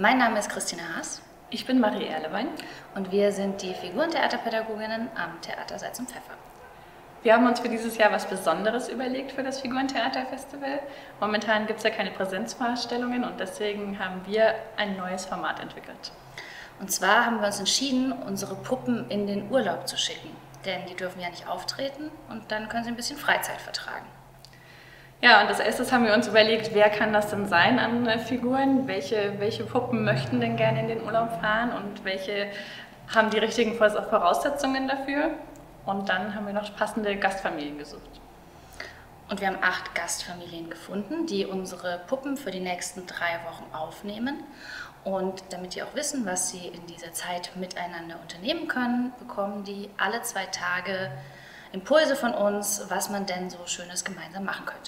Mein Name ist Christine Haas. Ich bin Marie Erlewein. Und wir sind die Figurentheaterpädagoginnen am Theater Salz und Pfeffer. Wir haben uns für dieses Jahr was Besonderes überlegt für das Figurentheaterfestival. Momentan gibt es ja keine Präsenzvorstellungen und deswegen haben wir ein neues Format entwickelt. Und zwar haben wir uns entschieden, unsere Puppen in den Urlaub zu schicken. Denn die dürfen ja nicht auftreten und dann können sie ein bisschen Freizeit vertragen. Ja, und als erstes haben wir uns überlegt, wer kann das denn sein an Figuren? Welche Puppen möchten denn gerne in den Urlaub fahren und welche haben die richtigen Voraussetzungen dafür? Und dann haben wir noch passende Gastfamilien gesucht. Und wir haben 8 Gastfamilien gefunden, die unsere Puppen für die nächsten 3 Wochen aufnehmen. Und damit die auch wissen, was sie in dieser Zeit miteinander unternehmen können, bekommen die alle 2 Tage Impulse von uns, was man denn so Schönes gemeinsam machen könnte.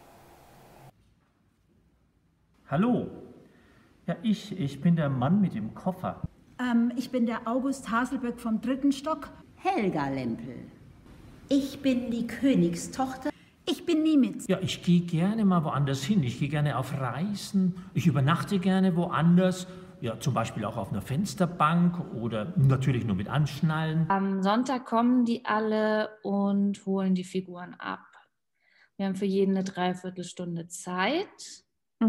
Hallo, ja ich bin der Mann mit dem Koffer. Ich bin der August Haselböck vom 3. Stock. Helga Lempel. Ich bin die Königstochter. Ich bin Niemitz. Ja, ich gehe gerne mal woanders hin. Ich gehe gerne auf Reisen. Ich übernachte gerne woanders. Ja, zum Beispiel auch auf einer Fensterbank oder natürlich nur mit Anschnallen. Am Sonntag kommen die alle und holen die Figuren ab. Wir haben für jeden eine Dreiviertelstunde Zeit.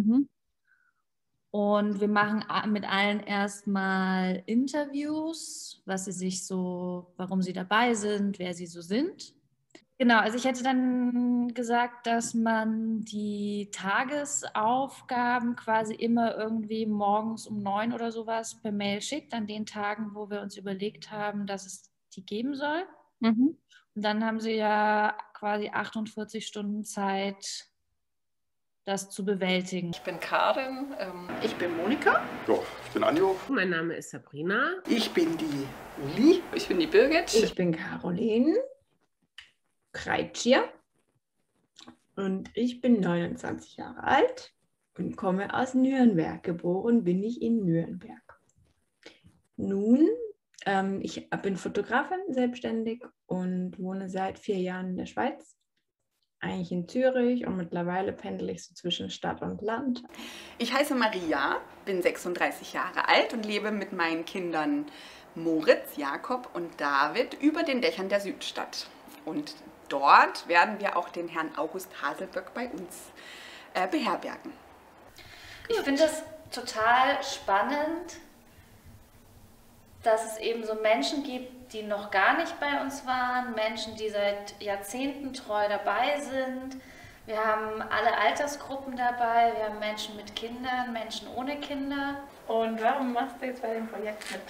Und wir machen mit allen erstmal Interviews, warum sie dabei sind, wer sie so sind. Genau, also ich hätte dann gesagt, dass man die Tagesaufgaben quasi immer irgendwie morgens um 9 oder sowas per Mail schickt, an den Tagen, wo wir uns überlegt haben, dass es die geben soll. Und dann haben sie ja quasi 48 Stunden Zeit, das zu bewältigen. Ich bin Karin. Ich bin Monika. Ja, ich bin Anjo. Mein Name ist Sabrina. Ich bin die Uli. Ich bin die Birgit. Ich bin Caroline Kreitschier und ich bin 29 Jahre alt und komme aus Nürnberg. Geboren bin ich in Nürnberg. Nun, ich bin Fotografin, selbstständig und wohne seit 4 Jahren in der Schweiz. Eigentlich in Zürich und mittlerweile pendel ich so zwischen Stadt und Land. Ich heiße Maria, bin 36 Jahre alt und lebe mit meinen Kindern Moritz, Jakob und David über den Dächern der Südstadt. Und dort werden wir auch den Herrn August Haselböck bei uns beherbergen. Ich finde es total spannend, dass es eben so Menschen gibt, die noch gar nicht bei uns waren, Menschen, die seit Jahrzehnten treu dabei sind. Wir haben alle Altersgruppen dabei, wir haben Menschen mit Kindern, Menschen ohne Kinder. Und warum machst du jetzt bei dem Projekt mit?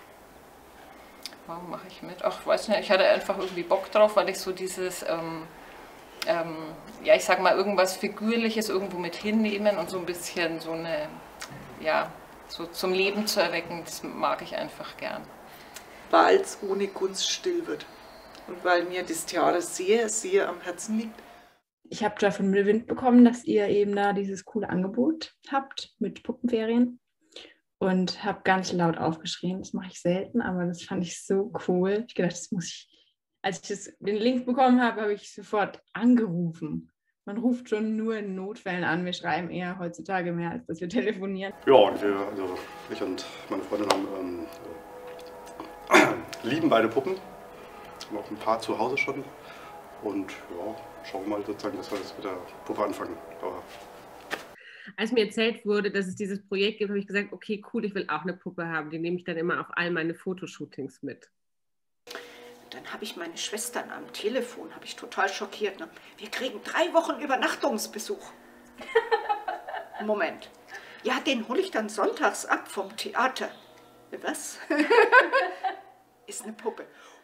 Warum mache ich mit? Ach, ich weiß nicht, ich hatte einfach irgendwie Bock drauf, weil ich so dieses, ja, ich sag mal, irgendwas Figürliches irgendwo mit hinnehmen und so ein bisschen so eine, ja, so zum Leben zu erwecken, das mag ich einfach gern. Weil es ohne Kunst still wird und weil mir das Theater sehr, sehr am Herzen liegt. Ich habe davon Wind bekommen, dass ihr eben da dieses coole Angebot habt mit Puppenferien und habe ganz laut aufgeschrien. Das mache ich selten, aber das fand ich so cool. Ich gedacht, das muss ich. Als ich den Link bekommen habe, habe ich sofort angerufen. Man ruft schon nur in Notfällen an. Wir schreiben eher heutzutage mehr, als dass wir telefonieren. Ja, und ich und meine Freundin lieben beide Puppen. Haben auch ein paar zu Hause schon. Und ja, schauen wir mal sozusagen, dass wir das mit der Puppe anfangen. Aber als mir erzählt wurde, dass es dieses Projekt gibt, habe ich gesagt, okay, cool, ich will auch eine Puppe haben. Die nehme ich dann immer auf all meine Fotoshootings mit. Dann habe ich meine Schwestern am Telefon, habe ich total schockiert. Ne? Wir kriegen 3 Wochen Übernachtungsbesuch. Moment. Ja, den hole ich dann sonntags ab vom Theater. Was? Ist eine Puppe.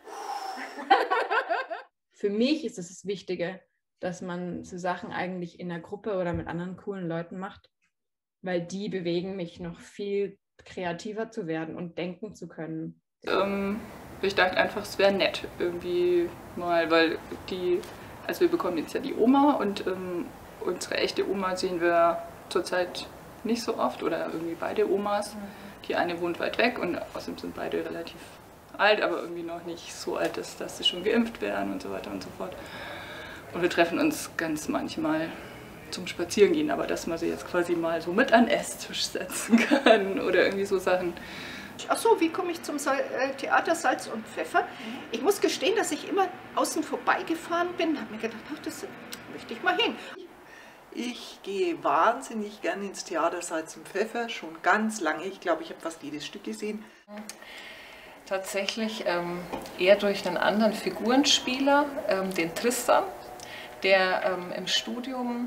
Für mich ist es das Wichtige, dass man so Sachen eigentlich in der Gruppe oder mit anderen coolen Leuten macht, weil die bewegen mich noch viel kreativer zu werden und denken zu können. Ich dachte einfach, es wäre nett irgendwie mal, weil wir bekommen jetzt ja die Oma und unsere echte Oma sehen wir zurzeit nicht so oft oder irgendwie beide Omas. Die eine wohnt weit weg und außerdem sind beide relativ alt, aber irgendwie noch nicht so alt, dass sie schon geimpft werden und so weiter und so fort. Und wir treffen uns ganz manchmal zum Spazierengehen, aber dass man sie jetzt quasi mal so mit an den Esstisch setzen kann oder irgendwie so Sachen. Ach so, wie komme ich zum Theater Salz und Pfeffer? Ich muss gestehen, dass ich immer außen vorbeigefahren bin, habe mir gedacht, ach, das möchte ich mal hin. Ich gehe wahnsinnig gern ins Theater Salz und Pfeffer, schon ganz lange. Ich glaube, ich habe fast jedes Stück gesehen. Tatsächlich eher durch einen anderen Figurenspieler, den Tristan, der im Studium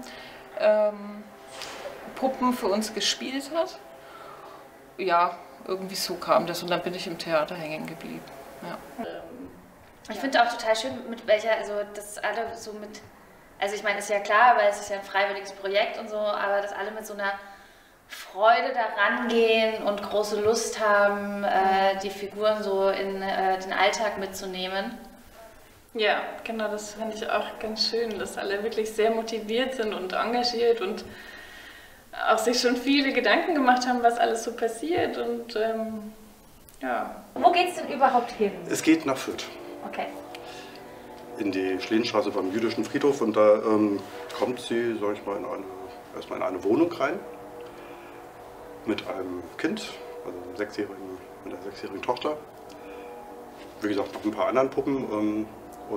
Puppen für uns gespielt hat. Ja, irgendwie so kam das und dann bin ich im Theater hängen geblieben. Ja. Ich finde auch total schön, mit welcher, also das alle so mit, also ich meine, ist ja klar, weil es ist ja ein freiwilliges Projekt und so, aber dass alle mit so einer Freude daran gehen und große Lust haben, die Figuren so in den Alltag mitzunehmen. Ja, genau, das finde ich auch ganz schön, dass alle wirklich sehr motiviert sind und engagiert und auch sich schon viele Gedanken gemacht haben, was alles so passiert und ja. Wo geht es denn überhaupt hin? Es geht nach Fürth. Okay. In die Schlehenstraße beim jüdischen Friedhof und da kommt sie, sag ich mal, erstmal in eine Wohnung rein mit einem Kind, also mit einer 6-jährigen Tochter. Wie gesagt, noch ein paar anderen Puppen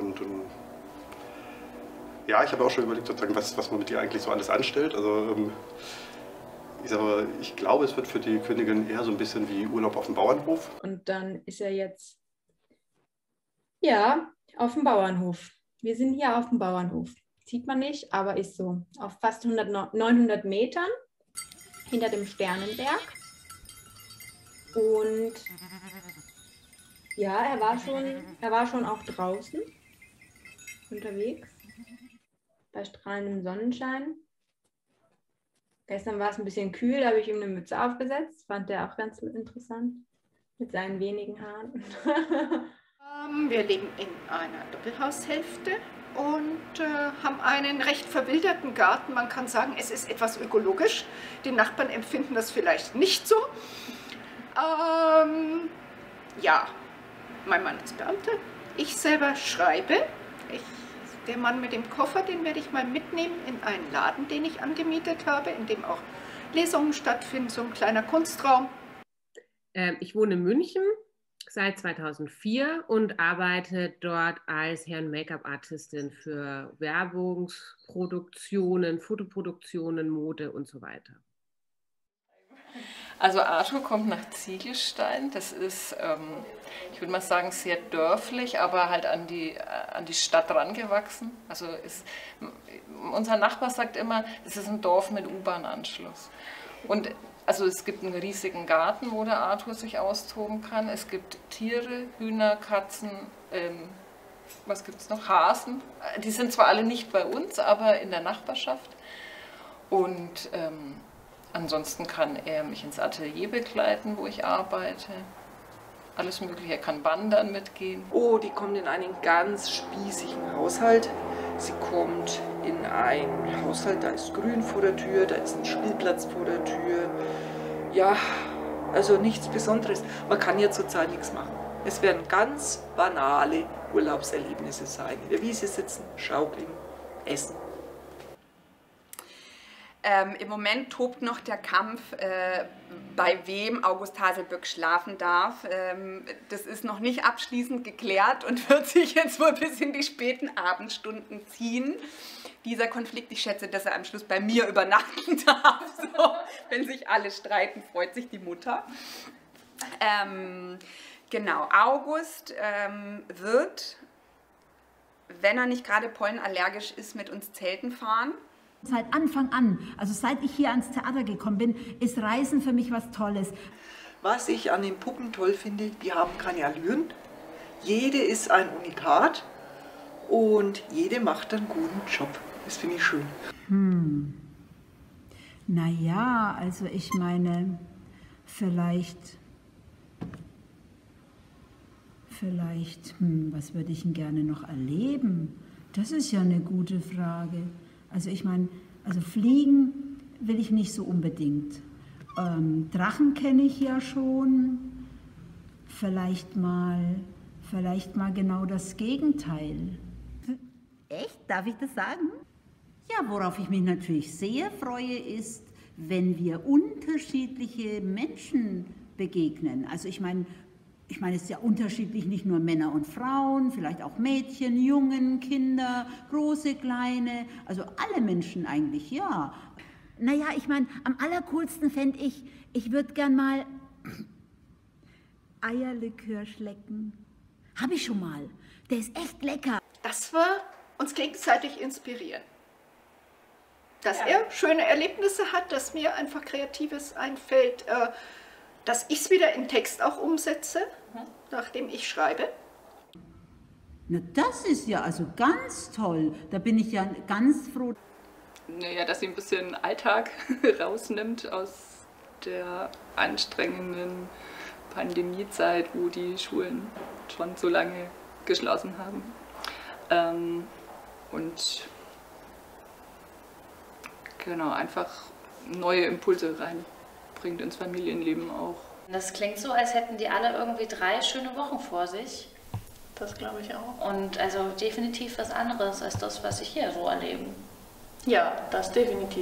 ja, ich habe auch schon überlegt, sozusagen, was man mit ihr eigentlich so alles anstellt. Also ich glaube, es wird für die Königin eher so ein bisschen wie Urlaub auf dem Bauernhof. Und dann ist er jetzt, ja, auf dem Bauernhof. Wir sind hier auf dem Bauernhof. Sieht man nicht, aber ist so. Auf fast 900 Metern hinter dem Sternenberg. Und ja, er war schon auch draußen unterwegs. Bei strahlendem Sonnenschein. Gestern war es ein bisschen kühl, da habe ich ihm eine Mütze aufgesetzt. Fand der auch ganz interessant. Mit seinen wenigen Haaren. Wir leben in einer Doppelhaushälfte und haben einen recht verwilderten Garten. Man kann sagen, es ist etwas ökologisch. Die Nachbarn empfinden das vielleicht nicht so. Ja, mein Mann ist Beamter. Ich selber schreibe. Der Mann mit dem Koffer, den werde ich mal mitnehmen in einen Laden, den ich angemietet habe, in dem auch Lesungen stattfinden, so ein kleiner Kunstraum. Ich wohne in München seit 2004 und arbeite dort als Herren-Make-up-Artistin für Werbungsproduktionen, Fotoproduktionen, Mode und so weiter. Also Arthur kommt nach Ziegelstein, das ist, ich würde mal sagen, sehr dörflich, aber halt an die Stadt rangewachsen. Also unser Nachbar sagt immer, es ist ein Dorf mit U-Bahn-Anschluss. Und also es gibt einen riesigen Garten, wo der Arthur sich austoben kann. Es gibt Tiere, Hühner, Katzen, was gibt es noch? Hasen. Die sind zwar alle nicht bei uns, aber in der Nachbarschaft. Und ansonsten kann er mich ins Atelier begleiten, wo ich arbeite. Alles Mögliche. Er kann wandern mitgehen. Oh, die kommt in einen ganz spießigen Haushalt. Sie kommt in einen Haushalt, da ist Grün vor der Tür, da ist ein Spielplatz vor der Tür. Ja, also nichts Besonderes. Man kann ja zurzeit nichts machen. Es werden ganz banale Urlaubserlebnisse sein. In der Wiese sitzen, schaukeln, essen. Im Moment tobt noch der Kampf, bei wem August Haselböck schlafen darf. Das ist noch nicht abschließend geklärt und wird sich jetzt wohl bis in die späten Abendstunden ziehen. Dieser Konflikt, ich schätze, dass er am Schluss bei mir übernachten darf. So, wenn sich alle streiten, freut sich die Mutter. Genau, August wird, wenn er nicht gerade pollenallergisch ist, mit uns Zelten fahren. Seit Anfang an, also seit ich hier ans Theater gekommen bin, ist Reisen für mich was Tolles. Was ich an den Puppen toll finde, die haben keine Allüren. Jede ist ein Unikat und jede macht einen guten Job. Das finde ich schön. Naja, also ich meine, vielleicht, was würde ich denn gerne noch erleben? Das ist ja eine gute Frage. Also ich meine, also fliegen will ich nicht so unbedingt. Drachen kenne ich ja schon. Vielleicht mal genau das Gegenteil. Echt? Darf ich das sagen? Ja, worauf ich mich natürlich sehr freue, ist, wenn wir unterschiedliche Menschen begegnen. Also ich meine, es ist ja unterschiedlich, nicht nur Männer und Frauen, vielleicht auch Mädchen, Jungen, Kinder, große, kleine, also alle Menschen eigentlich, ja. Naja, ich meine, am allercoolsten fände ich würde gern mal Eierlikör schlecken. Habe ich schon mal. Der ist echt lecker. Das war uns gegenseitig inspirieren. Dass er schöne Erlebnisse hat, dass mir einfach Kreatives einfällt, dass ich es wieder im Text auch umsetze, nachdem ich schreibe. Na, das ist ja also ganz toll. Da bin ich ja ganz froh. Naja, dass sie ein bisschen Alltag rausnimmt aus der anstrengenden Pandemiezeit, wo die Schulen schon so lange geschlossen haben. Und genau, einfach neue Impulse reinbringt ins Familienleben auch. Das klingt so, als hätten die alle irgendwie 3 schöne Wochen vor sich. Das glaube ich auch. Und also definitiv was anderes als das, was ich hier so erlebe. Ja, das definitiv.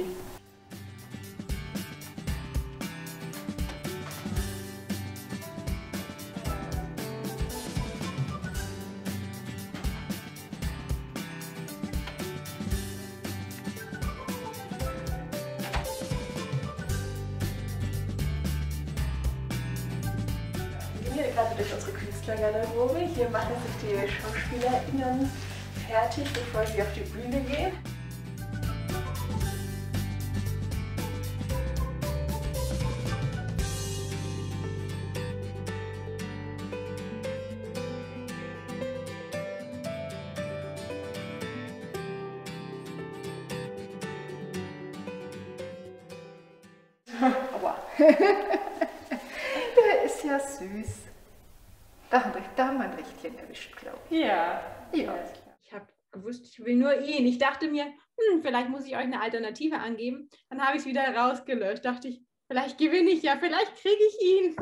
Wir gehen hier gerade durch unsere Künstlergarderobe. Hier machen sich die SchauspielerInnen fertig, bevor sie auf die Bühne gehen. Aua. Der ist ja süß. Da haben wir ein Richtchen erwischt, glaube ich. Ja. Ja. Ich habe gewusst, ich will nur ihn. Ich dachte mir, vielleicht muss ich euch eine Alternative angeben. Dann habe ich es wieder rausgelöscht. Dachte ich, vielleicht gewinne ich ja, vielleicht kriege ich ihn.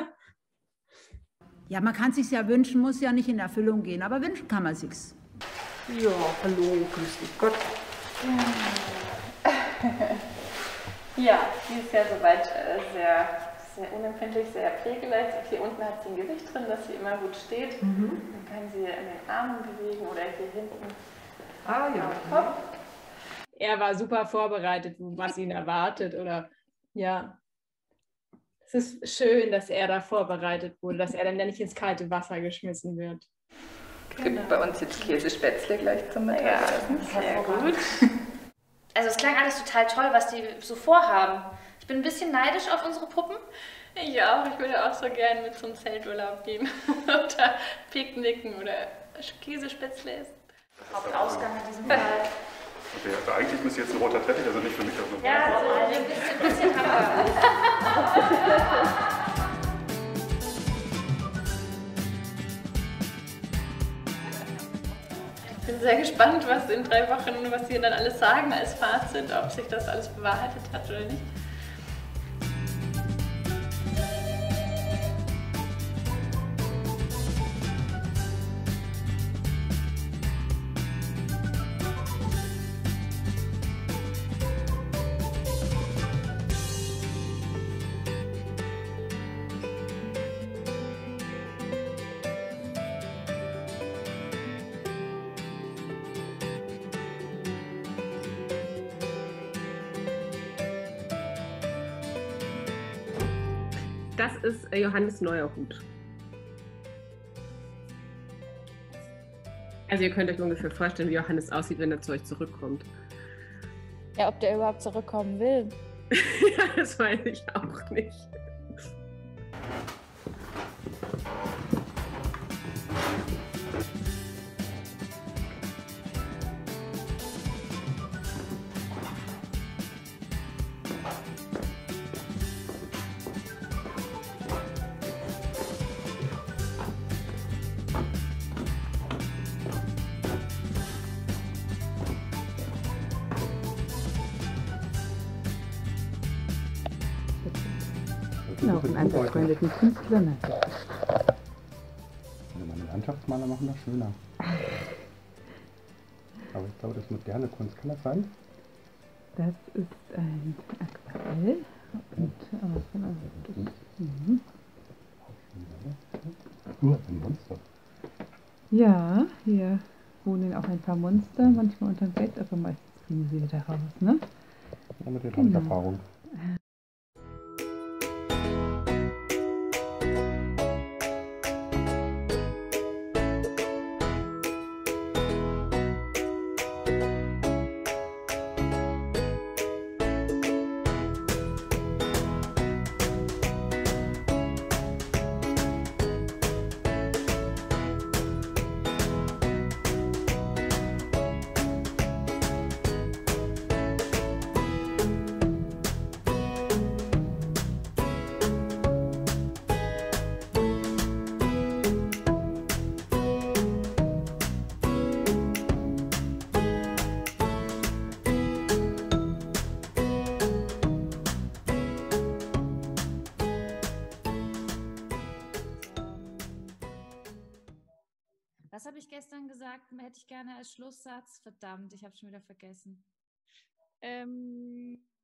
Ja, man kann sich's ja wünschen, muss ja nicht in Erfüllung gehen, aber wünschen kann man sich's. Ja, hallo, grüß dich Gott. Ja, sie ist ja soweit sehr unempfindlich, sehr pflegeleicht. Hier unten hat sie ein Gewicht drin, dass sie immer gut steht. Dann kann sie in den Armen bewegen oder hier hinten. Ah ja. Hopp. Er war super vorbereitet, was ihn erwartet. Oder ja. Es ist schön, dass er da vorbereitet wurde, dass er dann nicht ins kalte Wasser geschmissen wird. Es gibt bei uns jetzt Käsespätzle gleich zum Mittagessen. Ja, sehr gut. Also es klang alles total toll, was die so vorhaben. Ich bin ein bisschen neidisch auf unsere Puppen. Ich auch. Ich würde auch so gerne mit zum Zelturlaub gehen. Oder picknicken oder Käsespätzle essen. Hauptausgang in diesem Fall. Okay, also eigentlich müsste jetzt ein roter Teppich, also nicht für mich. Also Ja, so ein bisschen haben wir. Ich bin sehr gespannt, was in 3 Wochen, was sie dann alles sagen als Fazit, ob sich das alles bewahrheitet hat oder nicht. Das ist Johannes neuer Hut. Also ihr könnt euch ungefähr vorstellen, wie Johannes aussieht, wenn er zu euch zurückkommt. Ja, ob der überhaupt zurückkommen will. Ja, das weiß ich auch nicht. Auch einen befreundeten Künstler natürlich. Also meine Landschaftsmaler machen das schöner. Aber ich glaube, das moderne Kunst, kann das sein? Das ist ein Aquarell. Und, Ein Monster. ja, hier wohnen auch ein paar Monster, manchmal unterm Bett, aber meistens kriegen sie wieder raus, ne? Ja, mit denen habe ich Erfahrung. Was habe ich gestern gesagt? Hätte ich gerne als Schlusssatz. Verdammt, ich habe schon wieder vergessen.